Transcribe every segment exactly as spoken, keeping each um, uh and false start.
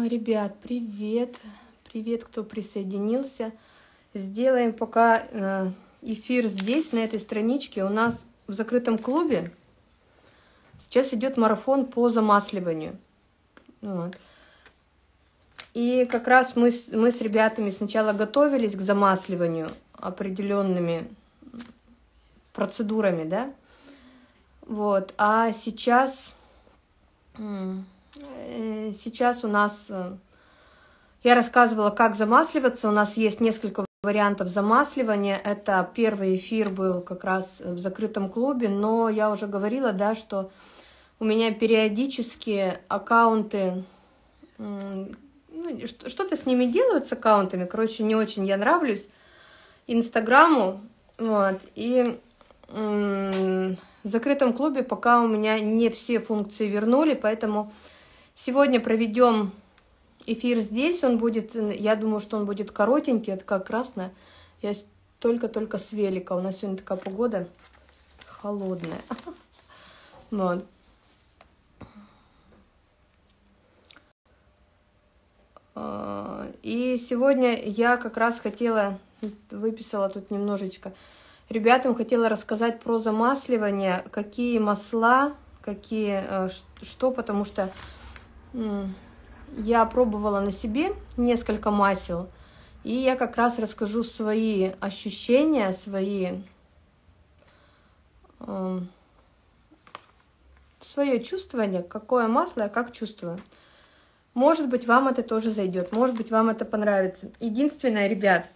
Ребят, привет! Привет, кто присоединился. Сделаем пока эфир здесь, на этой страничке. У нас в закрытом клубе сейчас идет марафон по замасливанию. Вот. И как раз мы, мы с ребятами сначала готовились к замасливанию определенными процедурами, да? Вот. А сейчас... Сейчас у нас, я рассказывала, как замасливаться, у нас есть несколько вариантов замасливания. Это первый эфир был как раз в закрытом клубе, но я уже говорила, да, что у меня периодически аккаунты, ну, что-то с ними делают, с аккаунтами, короче, не очень я нравлюсь Инстаграму, вот, и в закрытом клубе пока у меня не все функции вернули, поэтому сегодня проведем эфир здесь. Он будет, я думаю, что он будет коротенький, это как красная. Я только-только с велика. У нас сегодня такая погода холодная. Вот. И сегодня я как раз хотела, выписала тут немножечко, ребятам хотела рассказать про замасливание, какие масла, какие, что, потому что я пробовала на себе несколько масел, и я как раз расскажу свои ощущения, свои, э, свое чувствование, какое масло я как чувствую. Может быть, вам это тоже зайдет, может быть, вам это понравится. Единственное, ребят,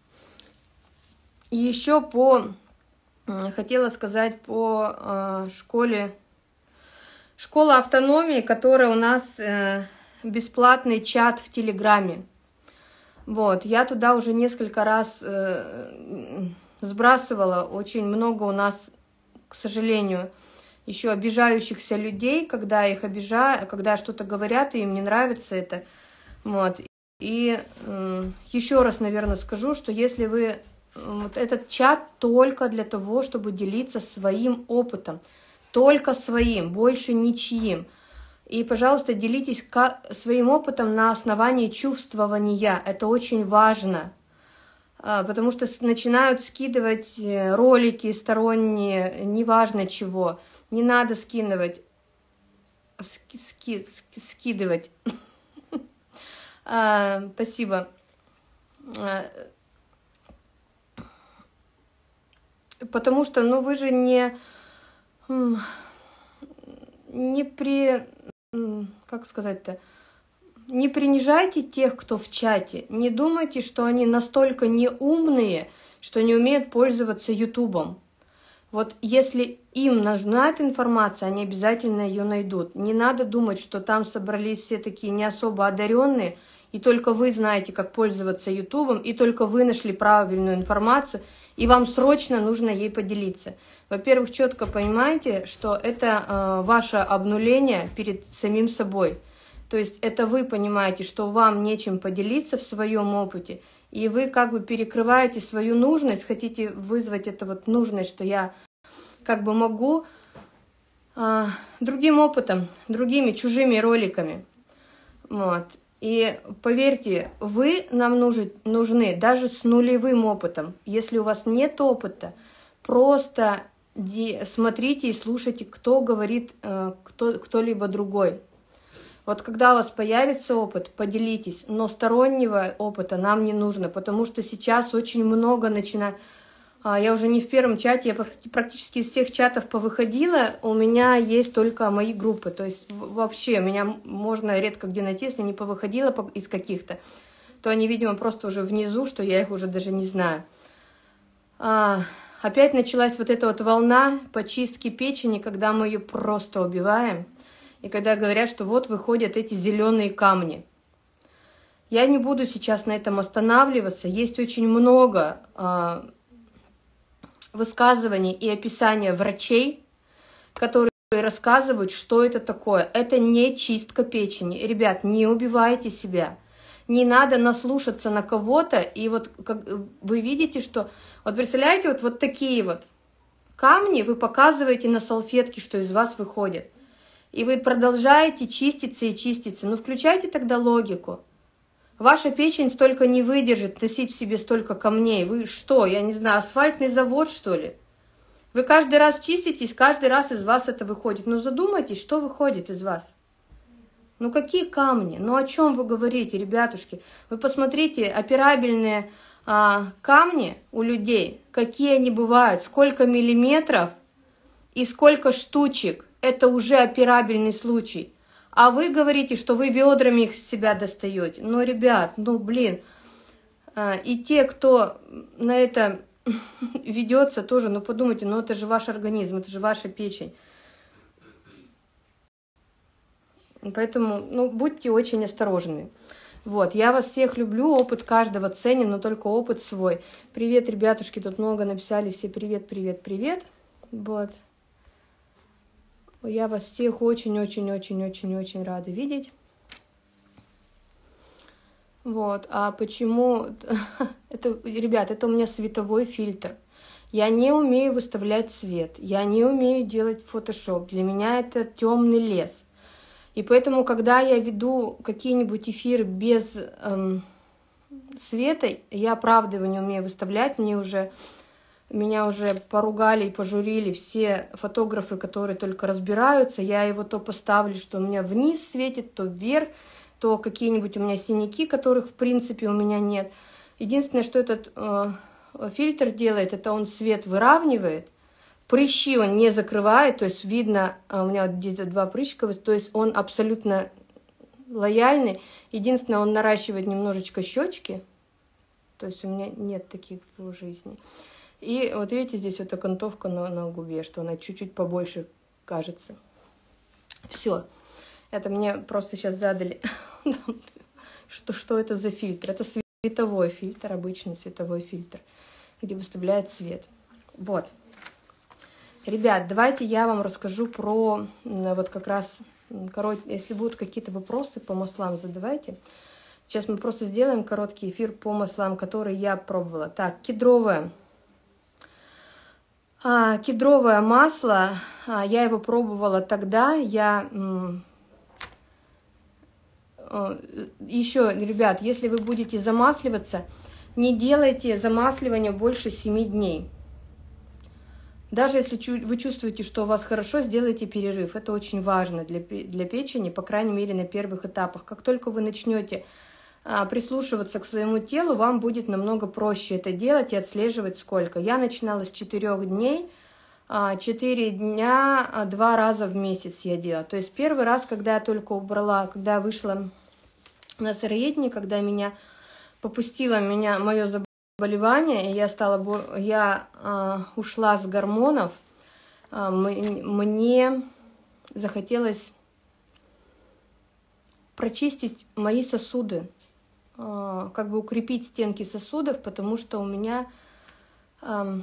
и еще по, хотела сказать по э, школе, школа автономии, которая у нас э, бесплатный чат в Телеграме. Вот, я туда уже несколько раз э, сбрасывала, очень много у нас, к сожалению, еще обижающихся людей, когда их обижаю, когда что-то говорят, и им не нравится это. Вот, и э, еще раз, наверное, скажу, что если вы... Вот этот чат только для того, чтобы делиться своим опытом. Только своим, больше ничьим. И, пожалуйста, делитесь своим опытом на основании чувствования. Это очень важно. Потому что начинают скидывать ролики сторонние, неважно чего. Не надо скидывать. Ски, ски, скидывать. Спасибо. Потому что, ну, вы же не, не при, как сказать-то, не принижайте тех, кто в чате. Не думайте, что они настолько неумные, что не умеют пользоваться ютубом. Вот если им нужна эта информация, они обязательно ее найдут. Не надо думать, что там собрались все такие не особо одаренные, и только вы знаете, как пользоваться ютубом, и только вы нашли правильную информацию, и вам срочно нужно ей поделиться. Во-первых, четко понимаете, что это э, ваше обнуление перед самим собой. То есть это вы понимаете, что вам нечем поделиться в своем опыте, и вы как бы перекрываете свою нужность, хотите вызвать это вот нужность, что я как бы могу э, другим опытом, другими чужими роликами. Вот. И поверьте, вы нам нужны, нужны даже с нулевым опытом. Если у вас нет опыта, просто смотрите и слушайте, кто говорит кто, кто-либо другой. Вот когда у вас появится опыт, поделитесь, но стороннего опыта нам не нужно, потому что сейчас очень много начинает... Я уже не в первом чате, я практически из всех чатов повыходила, у меня есть только мои группы, то есть вообще меня можно редко где найти, если не повыходила из каких-то, то они, видимо, просто уже внизу, что я их уже даже не знаю. А, опять началась вот эта вот волна почистки печени, когда мы ее просто убиваем, и когда говорят, что вот выходят эти зеленые камни. Я не буду сейчас на этом останавливаться, есть очень много... А, высказываний и описания врачей, которые рассказывают, что это такое. Это не чистка печени. Ребят, не убивайте себя. Не надо наслушаться на кого-то. И вот как вы видите, что... Вот представляете, вот, вот такие вот камни вы показываете на салфетке, что из вас выходит. И вы продолжаете чиститься и чиститься. Ну, включайте тогда логику. Ваша печень столько не выдержит носить в себе столько камней. Вы что, я не знаю, асфальтный завод, что ли? Вы каждый раз чиститесь, каждый раз из вас это выходит. Ну, задумайтесь, что выходит из вас. Ну, какие камни? Ну, о чем вы говорите, ребятушки? Вы посмотрите, операбельные а, камни у людей, какие они бывают, сколько миллиметров и сколько штучек. Это уже операбельный случай. А вы говорите, что вы ведрами их с себя достаете. Ну, ребят, ну, блин. А, и те, кто на это ведется, тоже, ну, подумайте, ну, это же ваш организм, это же ваша печень. Поэтому, ну, будьте очень осторожны. Вот, я вас всех люблю, опыт каждого ценен, но только опыт свой. Привет, ребятушки, тут много написали, все привет, привет, привет. Вот. Я вас всех очень-очень-очень-очень-очень рада видеть. Вот, а почему... это, ребят, это у меня световой фильтр. Я не умею выставлять цвет, я не умею делать фотошоп. Для меня это темный лес. И поэтому, когда я веду какие-нибудь эфиры без эм, света, я правда его не умею выставлять. Мне уже, меня уже поругали и пожурили все фотографы, которые только разбираются. Я его то поставлю, что у меня вниз светит, то вверх, то какие-нибудь у меня синяки, которых в принципе у меня нет. Единственное, что этот э, фильтр делает, это он свет выравнивает. Прыщи он не закрывает, то есть видно, у меня вот здесь два прыщика, то есть он абсолютно лояльный. Единственное, он наращивает немножечко щечки, то есть у меня нет таких в жизни. И вот видите, здесь вот окантовка на, на губе, что она чуть-чуть побольше кажется. Все. Это мне просто сейчас задали, что, что это за фильтр. Это световой фильтр, обычный световой фильтр, где выставляет цвет. Вот. Ребят, давайте я вам расскажу про, вот как раз, корот... если будут какие-то вопросы по маслам, задавайте. Сейчас мы просто сделаем короткий эфир по маслам, которые я пробовала. Так, кедровое. А, кедровое масло, а, я его пробовала тогда, я... Еще, ребят, если вы будете замасливаться, не делайте замасливание больше семи дней. Даже если вы чувствуете, что у вас хорошо, сделайте перерыв. Это очень важно для, для печени, по крайней мере, на первых этапах. Как только вы начнете а, прислушиваться к своему телу, вам будет намного проще это делать и отслеживать сколько. Я начинала с четырёх дней, а, четыре дня, а, два раза в месяц я делала. То есть первый раз, когда я только убрала, когда я вышла на сыроедение, когда меня попустило меня, мое заболевание, заболевание, и я стала, я э, ушла с гормонов, э, мне захотелось прочистить мои сосуды, э, как бы укрепить стенки сосудов, потому что у меня э,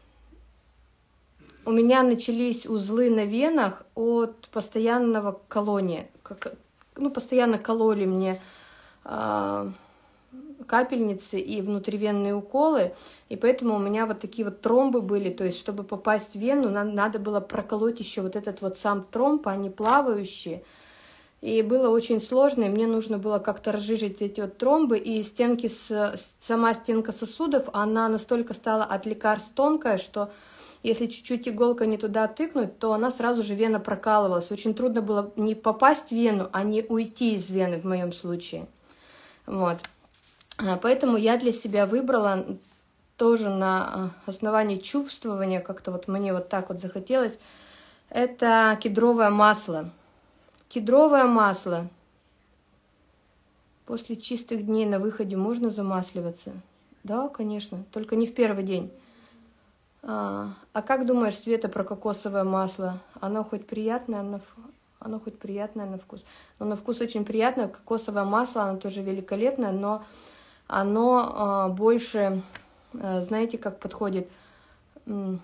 у меня начались узлы на венах от постоянного колония, как, ну постоянно кололи мне э, капельницы и внутривенные уколы, и поэтому у меня вот такие вот тромбы были, то есть чтобы попасть в вену, надо было проколоть еще вот этот вот сам тромб, они плавающие, и было очень сложно, и мне нужно было как-то разжижить эти вот тромбы, и стенки, сама стенка сосудов, она настолько стала от лекарств тонкая, что если чуть-чуть иголка не туда тыкнуть, то она сразу же вена прокалывалась, очень трудно было не попасть в вену, а не уйти из вены в моем случае, вот. Поэтому я для себя выбрала тоже на основании чувствования, как-то вот мне вот так вот захотелось, это кедровое масло. Кедровое масло. После чистых дней на выходе можно замасливаться? Да, конечно, только не в первый день. А, а как думаешь, Света, про кокосовое масло? Оно хоть приятное, оно, оно хоть приятное на вкус? Но на вкус очень приятное, кокосовое масло, оно тоже великолепное, но... оно э, больше, э, знаете, как подходит, оно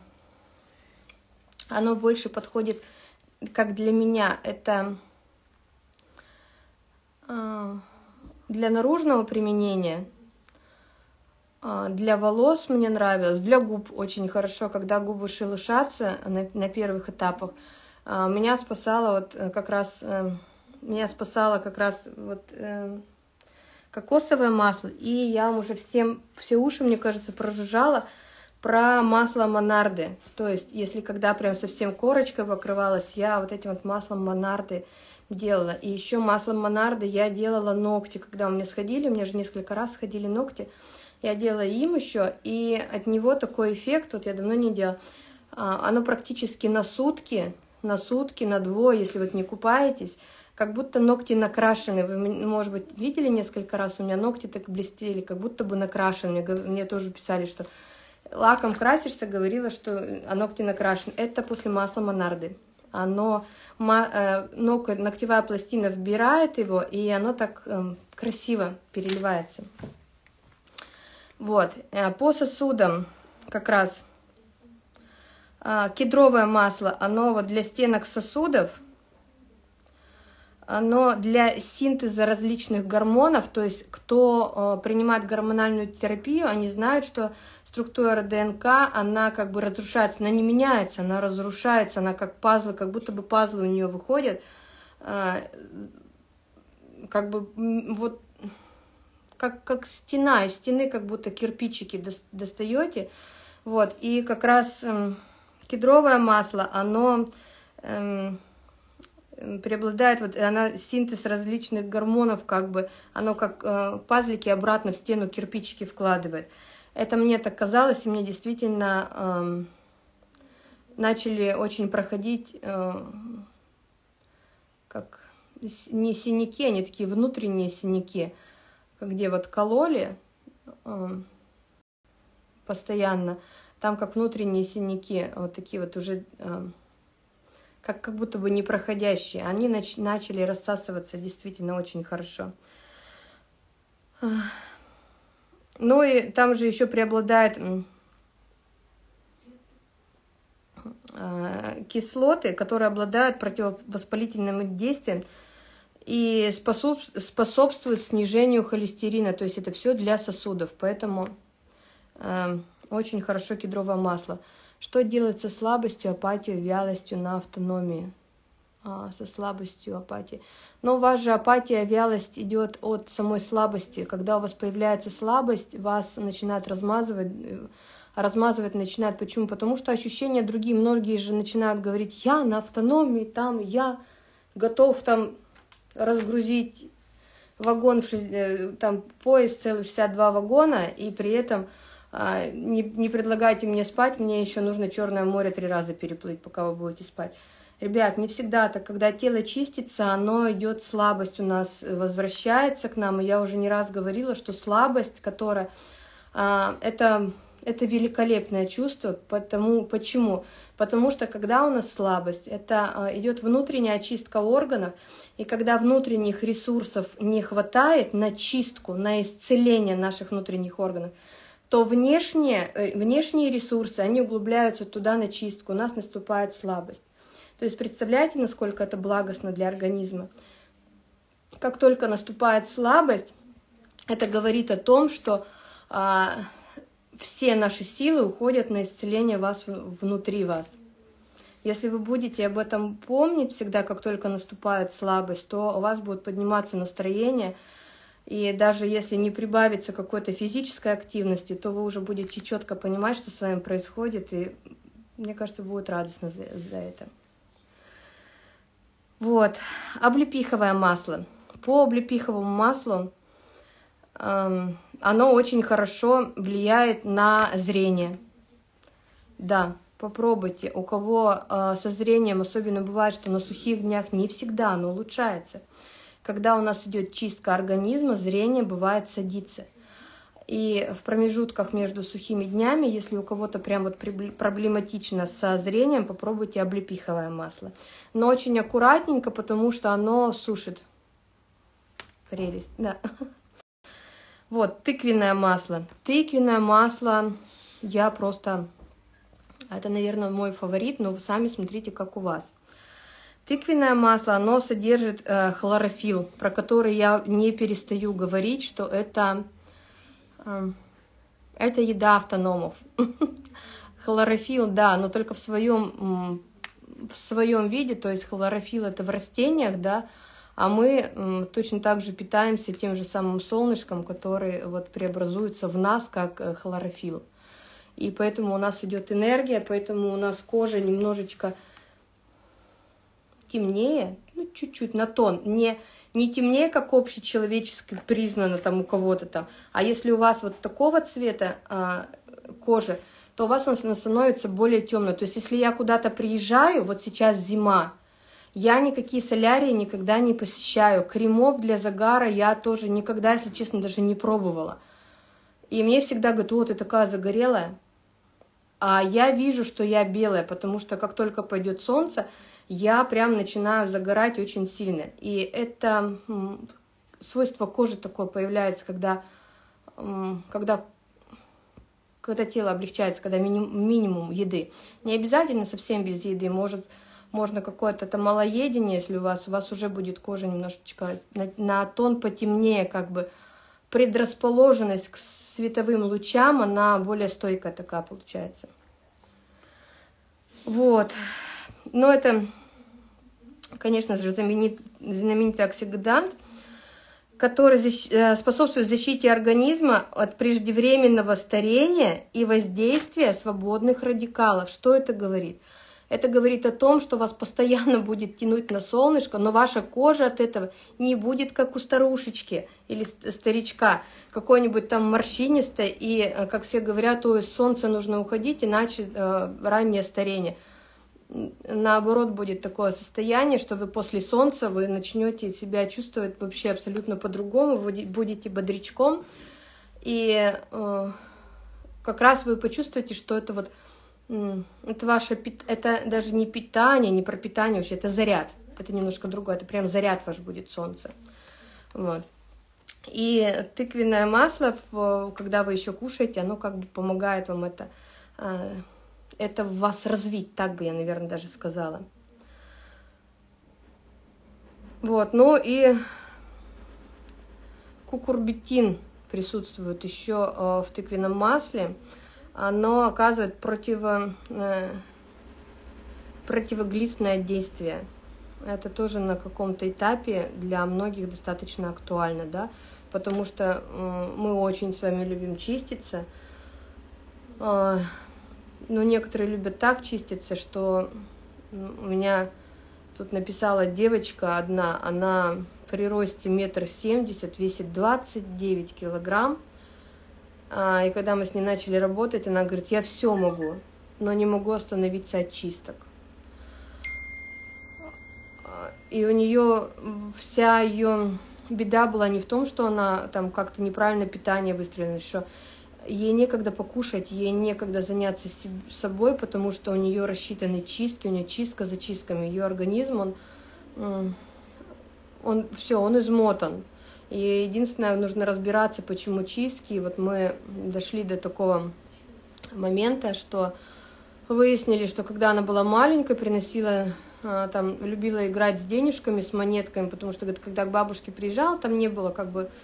больше подходит, как для меня, это э, для наружного применения, э, для волос мне нравилось, для губ очень хорошо, когда губы шелушатся на, на первых этапах, А, меня спасало вот как раз, э, меня спасало как раз вот э, кокосовое масло. И я вам уже всем, все уши, мне кажется, прожужжала про масло Монарды. То есть, если когда прям совсем корочкой покрывалась, я вот этим вот маслом Монарды делала. И еще маслом Монарды я делала ногти, когда у меня сходили, у меня же несколько раз сходили ногти. Я делала им еще, и от него такой эффект, вот я давно не делала, оно практически на сутки, на сутки, на двое, если вот не купаетесь, как будто ногти накрашены. Вы, может быть, видели несколько раз, у меня ногти так блестели, как будто бы накрашены. Мне, мне тоже писали, что лаком красишься, говорила, что ногти накрашены. Это после масла Монарды. Оно, ма, э, ногтевая пластина вбирает его, и оно так э, красиво переливается. Вот. По сосудам как раз э, кедровое масло, оно вот для стенок сосудов, оно для синтеза различных гормонов, то есть кто э, принимает гормональную терапию, они знают, что структура ДНК, она как бы разрушается, она не меняется, она разрушается, она как пазлы, как будто бы пазлы у нее выходят, э, как бы вот как, как стена, из стены как будто кирпичики достаете, вот, и как раз э, кедровое масло, оно э, преобладает, вот она синтез различных гормонов, как бы, оно как э, пазлики обратно в стену кирпичики вкладывает. Это мне так казалось, и мне действительно э, начали очень проходить, э, как не синяки, они такие внутренние синяки, где вот кололи э, постоянно, там как внутренние синяки, вот такие вот уже, э, как, как будто бы непроходящие, они нач, начали рассасываться действительно очень хорошо. Ну и там же еще преобладает э, кислоты, которые обладают противовоспалительным действием и способ, способствуют снижению холестерина. То есть это все для сосудов, поэтому э, очень хорошо кедровое масло. Что делать со слабостью, апатией, вялостью на автономии? А, со слабостью, апатией. Но у вас же апатия, вялость идет от самой слабости. Когда у вас появляется слабость, вас начинает размазывать, размазывать начинает. Почему? Потому что ощущения другие. Многие же начинают говорить: я на автономии, там я готов там разгрузить вагон, там поезд целый шестьдесят два вагона, и при этом а, не, не предлагайте мне спать, мне еще нужно Черное море три раза переплыть, пока вы будете спать. Ребят, не всегда так. Когда тело чистится, оно идет, слабость у нас возвращается к нам. И я уже не раз говорила, что слабость, которая а, это, это великолепное чувство. Потому, почему? Потому что когда у нас слабость, это а, идет внутренняя очистка органов. И когда внутренних ресурсов не хватает на чистку, на исцеление наших внутренних органов, то внешние, внешние ресурсы, они углубляются туда на чистку. У нас наступает слабость. То есть представляете, насколько это благостно для организма. Как только наступает слабость, это говорит о том, что а, все наши силы уходят на исцеление вас внутри вас. Если вы будете об этом помнить всегда, как только наступает слабость, то у вас будет подниматься настроение. И даже если не прибавится какой-то физической активности, то вы уже будете четко понимать, что с вами происходит. И мне кажется, будет радостно за, за это. Вот, облепиховое масло. По облепиховому маслу э, оно очень хорошо влияет на зрение. Да, попробуйте. У кого э, со зрением особенно бывает, что на сухих днях не всегда оно улучшается. Когда у нас идет чистка организма, зрение бывает садится. И в промежутках между сухими днями, если у кого-то прям вот проблематично со зрением, попробуйте облепиховое масло. Но очень аккуратненько, потому что оно сушит. Прелесть, да. Вот, тыквенное масло. Тыквенное масло, я просто... Это, наверное, мой фаворит, но вы сами смотрите, как у вас. Тыквенное масло, оно содержит э, хлорофилл, про который я не перестаю говорить, что это... Это еда автономов. Хлорофилл, да, но только в своем в своем виде, то есть хлорофилл это в растениях, да, а мы точно так же питаемся тем же самым солнышком, который вот преобразуется в нас как хлорофилл. И поэтому у нас идет энергия, поэтому у нас кожа немножечко темнее, ну чуть-чуть на тон, не, не темнее, как общечеловечески признано там у кого-то там, а если у вас вот такого цвета а, кожи, то у вас она становится более темной. То есть если я куда-то приезжаю, вот сейчас зима, я никакие солярии никогда не посещаю, кремов для загара я тоже никогда, если честно, даже не пробовала. И мне всегда говорят: о, ты такая загорелая. А я вижу, что я белая, потому что как только пойдет солнце, я прям начинаю загорать очень сильно. И это свойство кожи такое появляется, когда, когда, когда тело облегчается, когда минимум, минимум еды. Не обязательно совсем без еды, может, можно какое-то там малоедение, если у вас, у вас уже будет кожа немножечко на, на тон потемнее, как бы предрасположенность к световым лучам, она более стойкая такая получается. Вот. Но это, конечно же, знаменитый оксидант, который способствует защите организма от преждевременного старения и воздействия свободных радикалов. Что это говорит? Это говорит о том, что вас постоянно будет тянуть на солнышко, но ваша кожа от этого не будет как у старушечки или старичка, какой-нибудь там морщинистой, и, как все говорят, ой, с солнца нужно уходить, иначе э, раннее старение. Наоборот, будет такое состояние, что вы после солнца вы начнете себя чувствовать вообще абсолютно по-другому, вы будете бодрячком, и э, как раз вы почувствуете, что это вот это ваше, это даже не питание, не пропитание вообще, это заряд. Это немножко другое, это прям заряд ваш будет солнце. Вот. И тыквенное масло, когда вы еще кушаете, оно как бы помогает вам это, это в вас развить, так бы я, наверное, даже сказала. Вот, ну и кукурбитин присутствует еще в тыквенном масле. Оно оказывает противо, э, противоглистное действие. Это тоже на каком-то этапе для многих достаточно актуально, да, потому что э, мы очень с вами любим чиститься, э, но некоторые любят так чиститься, что у меня тут написала девочка одна, она при росте метр семьдесят, весит двадцать девять килограмм. И когда мы с ней начали работать, она говорит: я все могу, но не могу остановиться от чисток. И у нее вся ее беда была не в том, что она там как-то неправильно питание выстроена, что ей некогда покушать, ей некогда заняться собой, потому что у нее рассчитаны чистки, у нее чистка за чистками, ее организм, он, он все, он измотан. И единственное, нужно разбираться, почему чистки. И вот мы дошли до такого момента, что выяснили, что когда она была маленькой, приносила, там, любила играть с денежками, с монетками, потому что, говорит, когда к бабушке приезжала, там не было как бы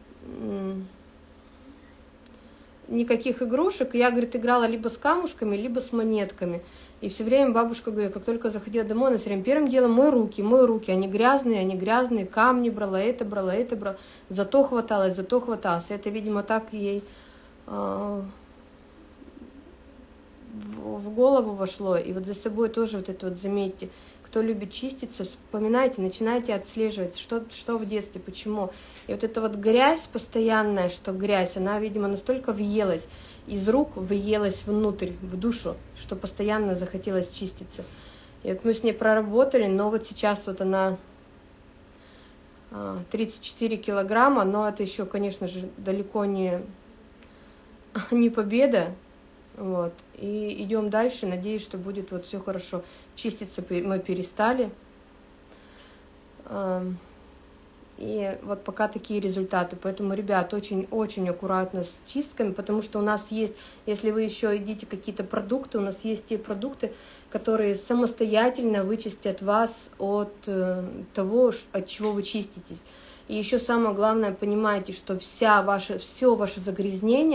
никаких игрушек. Я, говорит, играла либо с камушками, либо с монетками. И все время бабушка говорит, как только заходила домой, она все время первым делом мой руки, мой руки, они грязные, они грязные, камни брала, это брала, это брала. Зато хваталось, зато хваталось. Это, видимо, так ей э, в, в голову вошло. И вот за собой тоже вот это вот заметьте. Кто любит чиститься, вспоминайте, начинайте отслеживать, что, что в детстве, почему. И вот эта вот грязь постоянная, что грязь, она, видимо, настолько въелась, из рук въелась внутрь, в душу, что постоянно захотелось чиститься. И вот мы с ней проработали, но вот сейчас вот она тридцать четыре килограмма, но это еще, конечно же, далеко не, не победа. Вот. И идем дальше, надеюсь, что будет вот все хорошо. Чиститься мы перестали. И вот пока такие результаты. Поэтому, ребят, очень-очень аккуратно с чистками, потому что у нас есть, если вы еще едите какие-то продукты, у нас есть те продукты, которые самостоятельно вычистят вас от того, от чего вы чиститесь. И еще самое главное, понимаете, что вся ваша, все ваше загрязнение,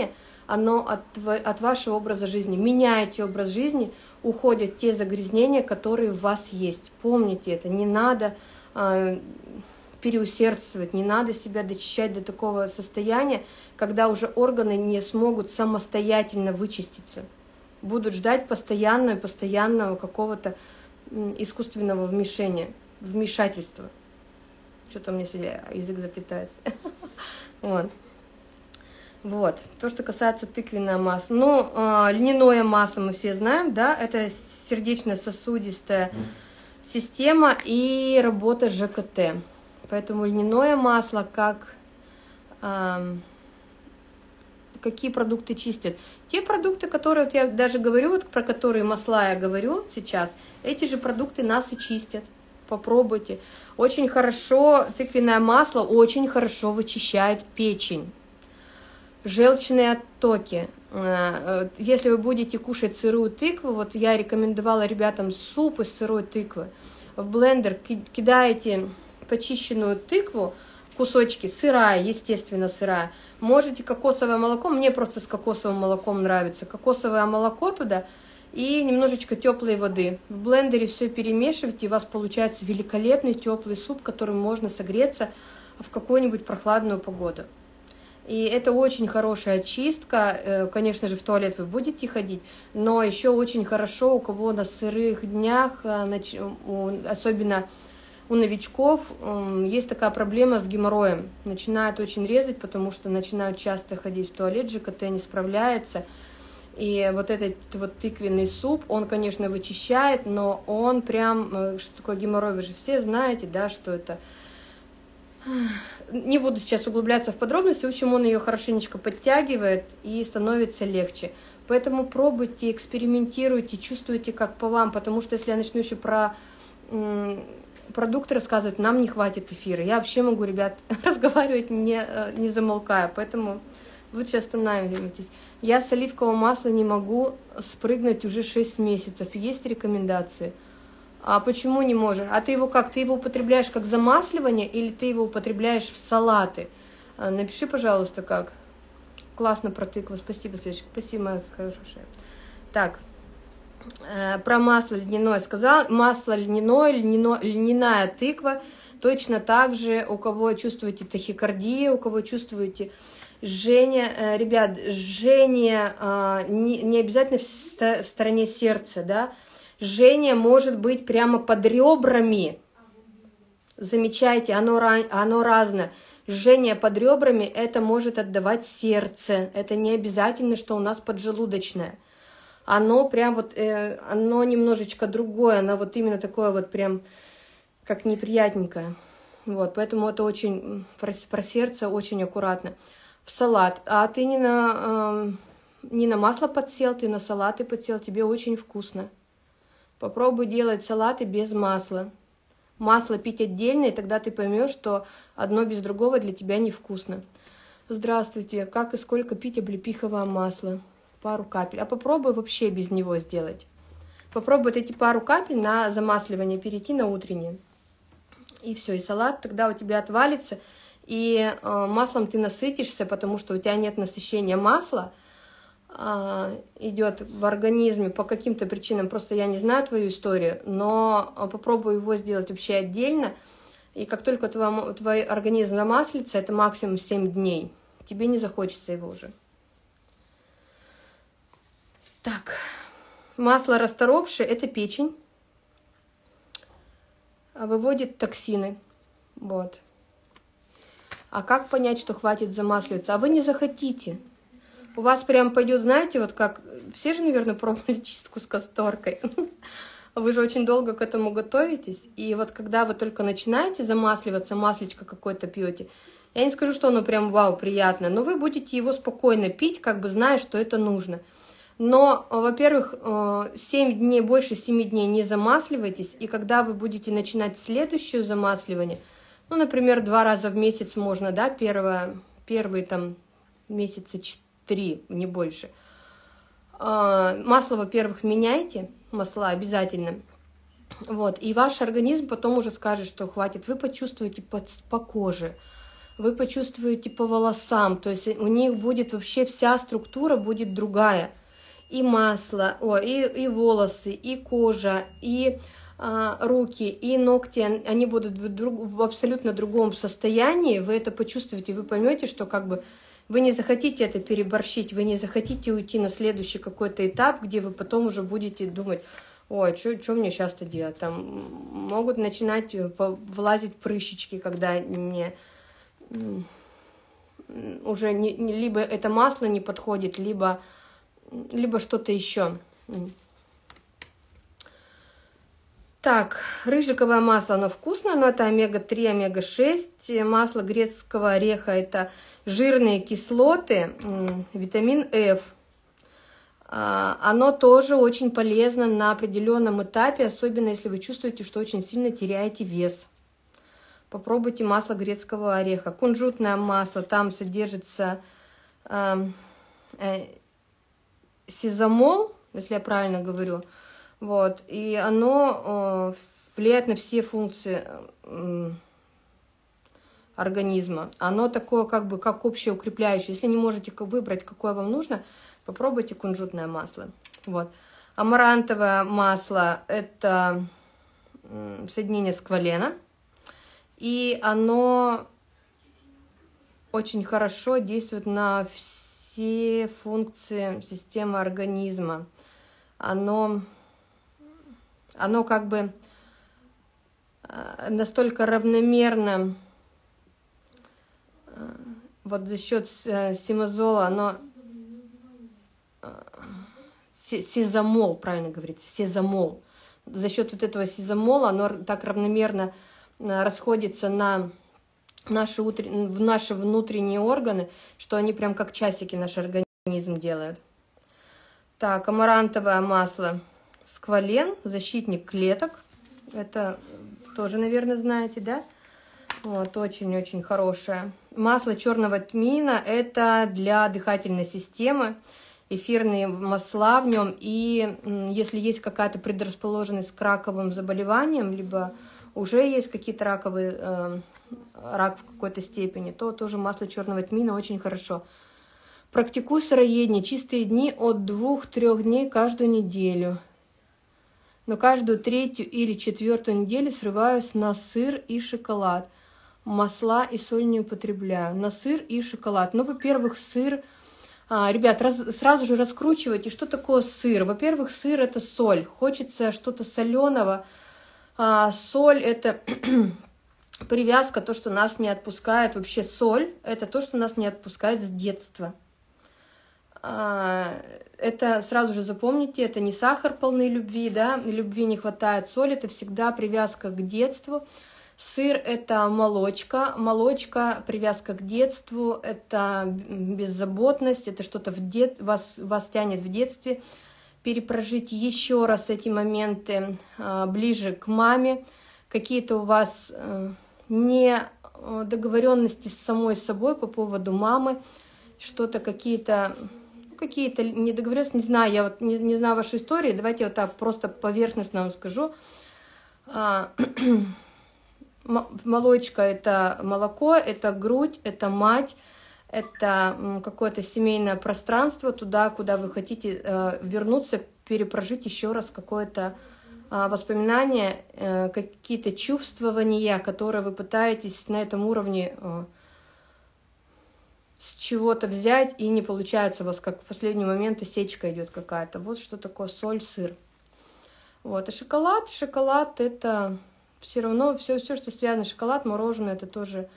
оно от, от вашего образа жизни. Меняете образ жизни, уходят те загрязнения, которые в вас есть. Помните это, не надо э, переусердствовать, не надо себя дочищать до такого состояния, когда уже органы не смогут самостоятельно вычиститься. Будут ждать постоянного, постоянного какого-то искусственного вмешения, вмешательства. Что-то у меня сегодня язык заплетается. Вот. Вот. То, что касается тыквенного масла. Ну, э, льняное масло мы все знаем, да, это сердечно-сосудистая система и работа ЖКТ. Поэтому льняное масло, как... Э, какие продукты чистят? Те продукты, которые вот я даже говорю, вот про которые масла я говорю сейчас, эти же продукты нас и чистят. Попробуйте. Очень хорошо, тыквенное масло очень хорошо вычищает печень. Желчные оттоки. Если вы будете кушать сырую тыкву, вот я рекомендовала ребятам суп из сырой тыквы. В блендер кидаете почищенную тыкву, кусочки, сырая, естественно, сырая. Можете кокосовое молоко, мне просто с кокосовым молоком нравится. Кокосовое молоко туда и немножечко теплой воды. В блендере все перемешивайте, и у вас получается великолепный теплый суп, которым можно согреться в какую-нибудь прохладную погоду. И это очень хорошая очистка. Конечно же, в туалет вы будете ходить, но еще очень хорошо, у кого на сырых днях, особенно у новичков, есть такая проблема с геморроем. Начинают очень резать, потому что начинают часто ходить в туалет, ЖКТ не справляется. И вот этот вот тыквенный суп, он, конечно, вычищает, но он прям, что такое геморрой, вы же все знаете, да, что это... Не буду сейчас углубляться в подробности, в общем, он ее хорошенечко подтягивает и становится легче. Поэтому пробуйте, экспериментируйте, чувствуйте, как по вам, потому что если я начну еще про продукты рассказывать, нам не хватит эфира. Я вообще могу, ребят, разговаривать не, не замолкая, поэтому лучше останавливайтесь. Я с оливкового масла не могу спрыгнуть уже шесть месяцев. Есть рекомендации? А почему не можешь? А ты его как? Ты его употребляешь как замасливание или ты его употребляешь в салаты? Напиши, пожалуйста, как. Классно протыкла. Спасибо, Светочка. Спасибо, моя хорошая. Так, про масло льняное сказал. Масло льняное, льняно, льняная тыква. Точно так же, у кого чувствуете тахикардию, у кого чувствуете жжение. Ребят, жжение не, не обязательно в стороне сердца, да. Жжение может быть прямо под ребрами. Замечайте, оно, оно разное. Жжение под ребрами, это может отдавать сердце. Это не обязательно, что у нас поджелудочное. Оно прям вот, э, оно немножечко другое. Оно вот именно такое вот прям, как неприятненькое. Вот, поэтому это очень, про, про сердце очень аккуратно. В салат. А ты не на, э, не на масло подсел, ты на салаты подсел. Тебе очень вкусно. Попробуй делать салаты без масла. Масло пить отдельно, и тогда ты поймешь, что одно без другого для тебя невкусно. Здравствуйте. Как и сколько пить облепиховое масло? Пару капель. А попробуй вообще без него сделать. Попробуй эти пару капель на замасливание перейти на утреннее. И все, и салат тогда у тебя отвалится. И э, маслом ты насытишься, потому что у тебя нет насыщения масла. Идет в организме по каким-то причинам, просто я не знаю твою историю, но попробуй его сделать вообще отдельно, и как только твой, твой организм намаслится, это максимум семь дней, тебе не захочется его уже. Так, масло расторопшее, это печень, выводит токсины, вот. А как понять, что хватит замасливаться? А вы не захотите. У вас прям пойдет, знаете, вот как... Все же, наверное, пробовали чистку с касторкой. Вы же очень долго к этому готовитесь. И вот когда вы только начинаете замасливаться, маслечко какое-то пьете, я не скажу, что оно прям вау, приятно, но вы будете его спокойно пить, как бы зная, что это нужно. Но, во-первых, семь дней, больше семи дней не замасливайтесь. И когда вы будете начинать следующее замасливание, ну, например, два раза в месяц можно, да, первое, первые там месяца четыре, три, не больше. Масло, во-первых, меняйте, масла обязательно. Вот, и ваш организм потом уже скажет, что хватит. Вы почувствуете по, по коже. вы почувствуете по волосам, то есть у них будет вообще вся структура будет другая. И масло, о, и, и волосы, и кожа, и а, руки, и ногти, они будут в, друг, в абсолютно другом состоянии, вы это почувствуете, вы поймете, что как бы вы не захотите это переборщить, вы не захотите уйти на следующий какой-то этап, где вы потом уже будете думать, ой, что мне сейчас-то делать, там могут начинать влазить прыщички, когда не, уже не, либо это масло не подходит, либо либо что-то еще. Так, рыжиковое масло, оно вкусное, но это омега три, омега шесть. Масло грецкого ореха – это жирные кислоты, витамин F. Оно тоже очень полезно на определенном этапе, особенно если вы чувствуете, что очень сильно теряете вес. Попробуйте масло грецкого ореха. Кунжутное масло, там содержится сезамол, если я правильно говорю, вот, и оно э, влияет на все функции э, организма. Оно такое, как бы, как общеукрепляющее. Если не можете выбрать, какое вам нужно, попробуйте кунжутное масло. Вот. Амарантовое масло – это э, соединение сквалена, и оно очень хорошо действует на все все функции системы организма. Оно, оно как бы настолько равномерно, вот за счет симазола, оно, сезамол, правильно говорится, сезамол. За счет вот этого сезамола оно так равномерно расходится на Наши, в наши внутренние органы, что они прям как часики наш организм делают. Так, амарантовое масло сквален, защитник клеток. Это тоже, наверное, знаете, да? Вот, очень-очень хорошее. Масло черного тмина – это для дыхательной системы. Эфирные масла в нем. И если есть какая-то предрасположенность к раковым заболеваниям, либо уже есть какие-то раковые, э, рак в какой-то степени, то тоже масло черного тмина очень хорошо. Практикуй сыроедение, чистые дни от двух-трёх дней каждую неделю. Но каждую третью или четвертую неделю срываюсь на сыр и шоколад. Масла и соль не употребляю. На сыр и шоколад. Ну, во-первых, сыр... А, ребят, раз, сразу же раскручивайте, что такое сыр. Во-первых, сыр – это соль. Хочется что-то соленого. А, соль – это привязка, то, что нас не отпускает. Вообще соль – это то, что нас не отпускает с детства. А, это сразу же запомните, это не сахар полной любви, да, любви не хватает. Соль – это всегда привязка к детству. Сыр – это молочка, молочка, привязка к детству, это беззаботность, это что-то в дет... вас, вас тянет в детстве. Перепрожить еще раз эти моменты а, ближе к маме, какие-то у вас а, недоговоренности с самой собой по поводу мамы, что-то какие-то какие-то недоговоренности, не знаю, я вот не, не знаю вашу историю, давайте я вот так просто поверхностно вам скажу. А, молочка – это молоко, это грудь, это мать, это какое-то семейное пространство, туда, куда вы хотите э, вернуться, перепрожить еще раз какое-то э, воспоминание, э, какие-то чувствования, которые вы пытаетесь на этом уровне э, с чего-то взять, и не получается у вас, как в последний момент сечка идет какая-то. Вот что такое соль, сыр. Вот. И шоколад, шоколад – это все равно все, все, что связано с шоколад, мороженое – это тоже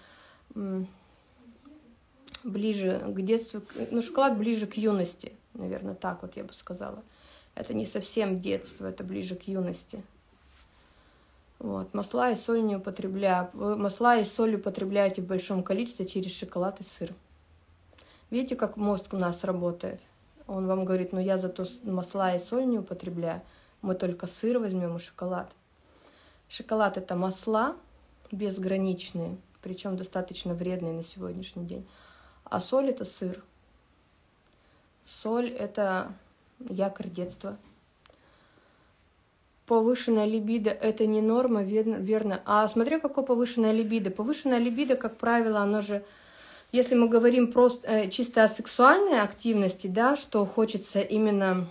ближе к детству, ну, шоколад ближе к юности, наверное, так вот я бы сказала. Это не совсем детство, это ближе к юности. Вот. Масла и соль не употребляю. Вы масла и соль употребляете в большом количестве через шоколад и сыр. Видите, как мозг у нас работает? Он вам говорит, ну я зато масла и соль не употребляю, мы только сыр возьмем и шоколад. Шоколад – это масла безграничные, причем достаточно вредные на сегодняшний день. А соль – это сыр. Соль – это якорь детства. повышенная либидо – это не норма, верно, верно. А смотря какое повышенное либидо. Повышенное либидо, как правило, оно же, если мы говорим просто э, чисто о сексуальной активности, да, что хочется именно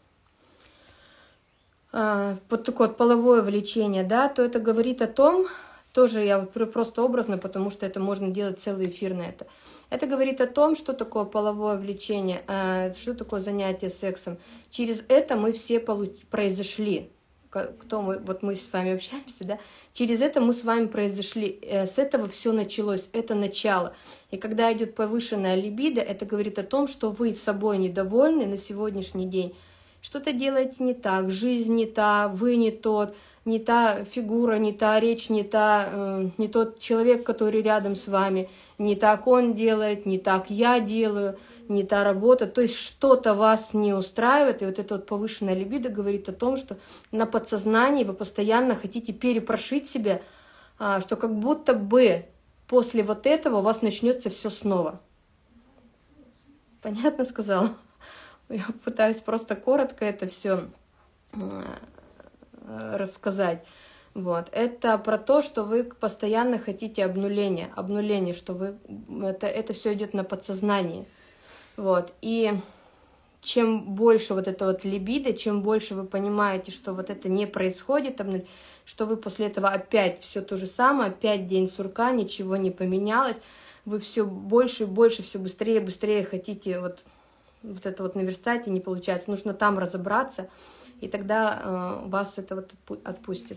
э, вот такое вот половое влечение, да, то это говорит о том, тоже я вот просто образно, потому что это можно делать целый эфир на это. Это говорит о том, что такое половое влечение, э, что такое занятие сексом. Через это мы все получ... произошли. Кто мы, вот мы с вами общаемся, да, через это мы с вами произошли, с этого все началось, это начало. И когда идет повышенная либидо, это говорит о том, что вы собой недовольны на сегодняшний день, что-то делаете не так, жизнь не та, вы не тот, не та фигура, не та речь, не, та, э, не тот человек, который рядом с вами, не так он делает, не так я делаю, не та работа, то есть что-то вас не устраивает, и вот это вот повышенная либидо говорит о том, что на подсознании вы постоянно хотите перепрошить себя, что как будто бы после вот этого у вас начнется все снова. Понятно сказала? Я пытаюсь просто коротко это все рассказать. Вот. Это про то, что вы постоянно хотите обнуления, обнуления, что вы, это, это все идет на подсознании. Вот, и чем больше вот это вот либидо, чем больше вы понимаете, что вот это не происходит, что вы после этого опять все то же самое, опять день сурка, ничего не поменялось, вы все больше и больше, все быстрее и быстрее хотите вот, вот это вот наверстать, и не получается. Нужно там разобраться, и тогда э, вас это вот отпустит.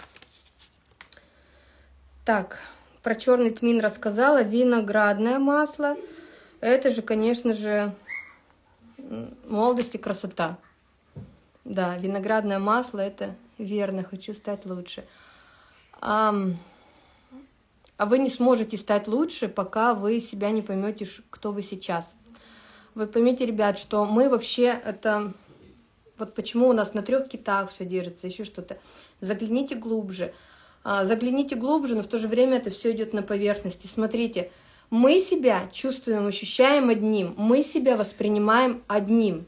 Так, про черный тмин рассказала, виноградное масло. Это же, конечно же, молодость и красота. Да, виноградное масло, это верно, хочу стать лучше. А, а вы не сможете стать лучше, пока вы себя не поймете, кто вы сейчас. Вы поймите, ребят, что мы вообще это... Вот почему у нас на трех китах все держится, еще что-то. Загляните глубже. А, загляните глубже, но в то же время это все идет на поверхности. Смотрите. Мы себя чувствуем, ощущаем одним, мы себя воспринимаем одним.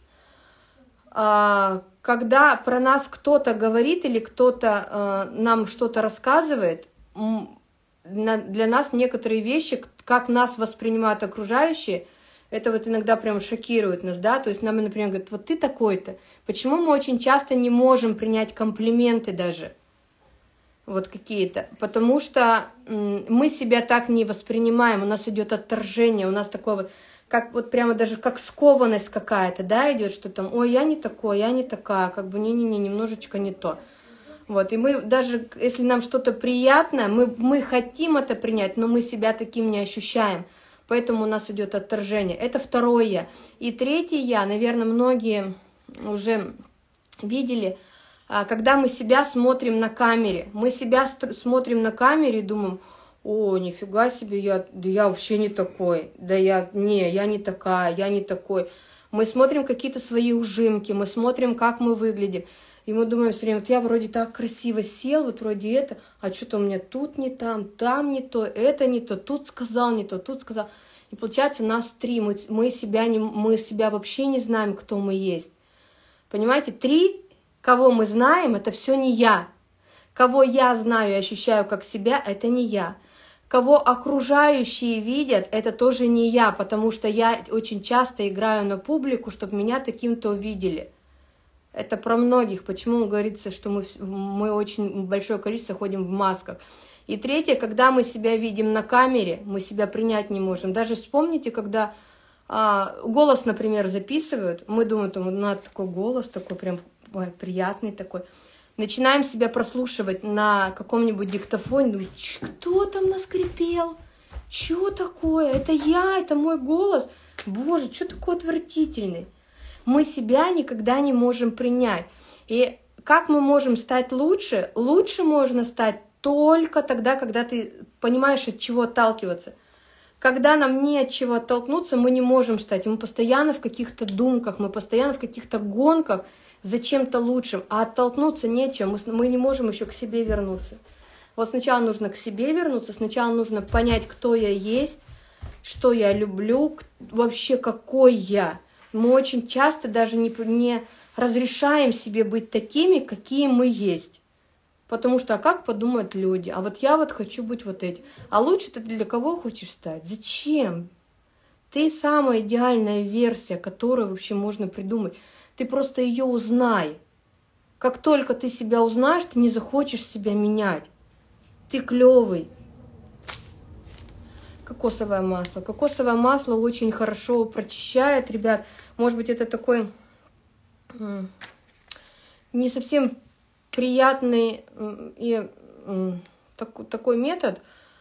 Когда про нас кто-то говорит или кто-то нам что-то рассказывает, для нас некоторые вещи, как нас воспринимают окружающие, это вот иногда прям шокирует нас, да, то есть нам, например, говорят, вот ты такой-то. Почему мы очень часто не можем принять комплименты даже? Вот какие-то, потому что мы себя так не воспринимаем, у нас идет отторжение, у нас такое вот, как вот прямо даже как скованность какая-то, да, идет, что там, ой, я не такой, я не такая, как бы не-не-не, немножечко не то. Вот, и мы даже, если нам что-то приятно, мы, мы хотим это принять, но мы себя таким не ощущаем, поэтому у нас идет отторжение. Это второе я. И третье я, наверное, многие уже видели, когда мы себя смотрим на камере, мы себя смотрим на камере и думаем, о, нифига себе, я, да я вообще не такой, да я, не, я не такая, я не такой. Мы смотрим какие-то свои ужимки, мы смотрим, как мы выглядим, и мы думаем все время, вот я вроде так красиво сел, вот вроде это, а что-то у меня тут не там, там не то, это не то, тут сказал не то, тут сказал. И получается нас три, мы, мы, себя, не, мы себя вообще не знаем, кто мы есть. Понимаете, три... Кого мы знаем, это все не я. Кого я знаю и ощущаю как себя, это не я. Кого окружающие видят, это тоже не я, потому что я очень часто играю на публику, чтобы меня таким-то увидели. Это про многих. Почему говорится, что мы, мы очень большое количество ходим в масках. И третье, когда мы себя видим на камере, мы себя принять не можем. Даже вспомните, когда а, голос, например, записывают, мы думаем, там, надо такой голос, такой прям... Ой, приятный такой. Начинаем себя прослушивать на каком-нибудь диктофоне. Думаем, кто там наскрипел? Что такое? Это я, это мой голос. Боже, что такой отвратительный? Мы себя никогда не можем принять. И как мы можем стать лучше? Лучше можно стать только тогда, когда ты понимаешь, от чего отталкиваться. Когда нам не от чего оттолкнуться, мы не можем стать. Мы постоянно в каких-то думках, мы постоянно в каких-то гонках, за чем-то лучшим, а оттолкнуться нечем, мы, мы не можем еще к себе вернуться. Вот сначала нужно к себе вернуться, сначала нужно понять, кто я есть, что я люблю, вообще какой я. Мы очень часто даже не, не разрешаем себе быть такими, какие мы есть. Потому что, а как подумают люди? А вот я вот хочу быть вот этим. А лучше ты для кого хочешь стать? Зачем? Ты самая идеальная версия, которую вообще можно придумать. Ты просто ее узнай. Как только ты себя узнаешь, ты не захочешь себя менять. Ты клевый. Кокосовое масло. Кокосовое масло очень хорошо прочищает, ребят. Может быть, это такой не совсем приятный и такой метод.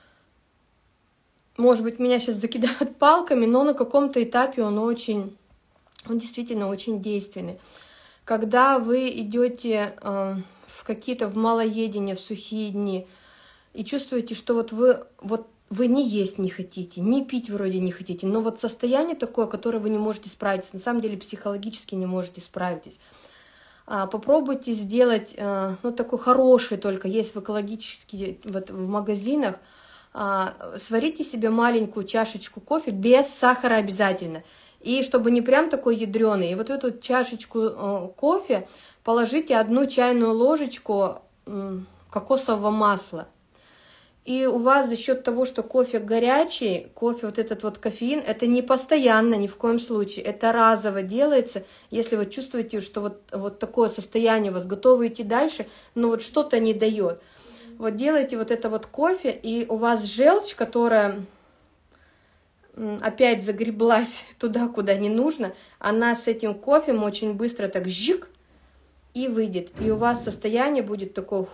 Может быть, меня сейчас закидают палками, но на каком-то этапе он очень, он действительно очень действенный. Когда вы идете э, в какие-то в малоедение, в сухие дни, и чувствуете, что вот вы, вот вы не есть не хотите, не пить вроде не хотите, но вот состояние такое, которое вы не можете справиться, на самом деле психологически не можете справиться. А, попробуйте сделать, э, ну такой хороший только, есть в экологических, вот в магазинах, а, сварите себе маленькую чашечку кофе без сахара обязательно. И чтобы не прям такой ядреный, и вот в эту чашечку э, кофе положите одну чайную ложечку э, кокосового масла. И у вас за счет того, что кофе горячий, кофе, вот этот вот кофеин, это не постоянно, ни в коем случае. Это разово делается, если вы чувствуете, что вот, вот такое состояние у вас, готовы идти дальше, но вот что-то не дает. Вот делайте вот это вот кофе, и у вас желчь, которая опять загреблась туда, куда не нужно, она с этим кофе очень быстро так жик и выйдет. И у вас состояние будет такое...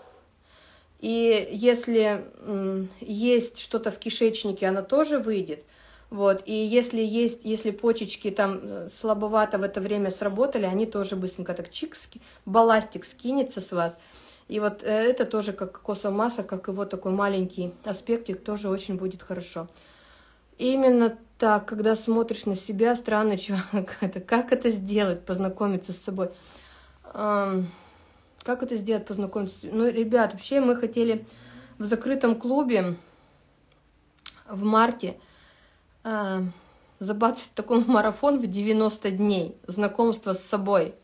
И если есть что-то в кишечнике, оно тоже выйдет. Вот. И если есть, если почечки там слабовато в это время сработали, они тоже быстренько так чик, балластик скинется с вас. И вот это тоже как кокосовое масло, как его такой маленький аспектик, тоже очень будет хорошо. Именно так, когда смотришь на себя, странно, чувак, это, как это сделать, познакомиться с собой. Как это сделать, познакомиться? Ну, ребят, вообще мы хотели в закрытом клубе в марте э, забацать такой марафон в девяносто дней, знакомство с собой.